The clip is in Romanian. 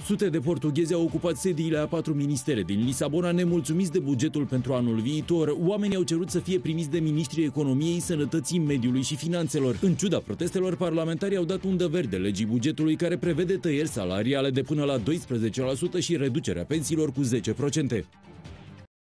Sute de portughezi au ocupat sediile a 4 ministere din Lisabona, nemulțumiți de bugetul pentru anul viitor. Oamenii au cerut să fie primiți de ministrii economiei, sănătății, mediului și finanțelor. În ciuda protestelor, parlamentarii au dat undă verde legii bugetului, care prevede tăieri salariale de până la 12% și reducerea pensiilor cu 10%.